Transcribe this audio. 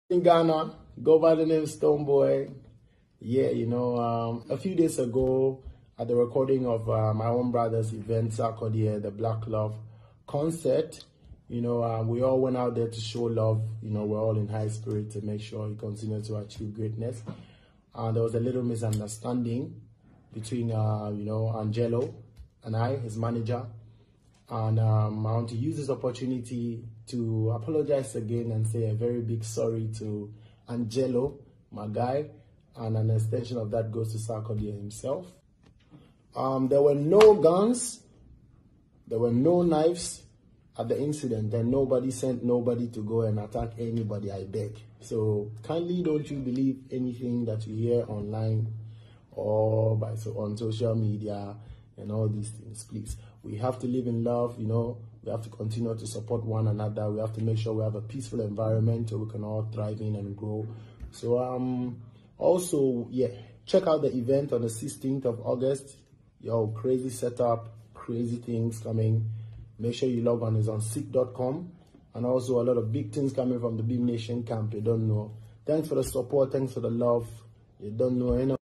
In Ghana, go by the name Stonebwoy. Yeah, a few days ago at the recording of my own brother's event, Sarkodie, the Black Love concert, we all went out there to show love. We're all in high spirit to make sure he continues to achieve greatness. And there was a little misunderstanding between, Angelo and I, his manager. And I want to use this opportunity to apologize again and say a very big sorry to Angelo, my guy, and an extension of that goes to Sarkodie himself. There were no guns, there were no knives at the incident, and nobody sent nobody to go and attack anybody, I beg. So kindly don't you believe anything that you hear online or on social media and all these things, please. We have to live in love, we have to continue to support one another. We have to make sure we have a peaceful environment so we can all thrive in and grow. So also, check out the event on the 16th of August. Yo, crazy setup, crazy things coming. Make sure you log on. It's on sick.com. And also a lot of big things coming from the Bhim Nation camp. You don't know. Thanks for the support. Thanks for the love. You don't know.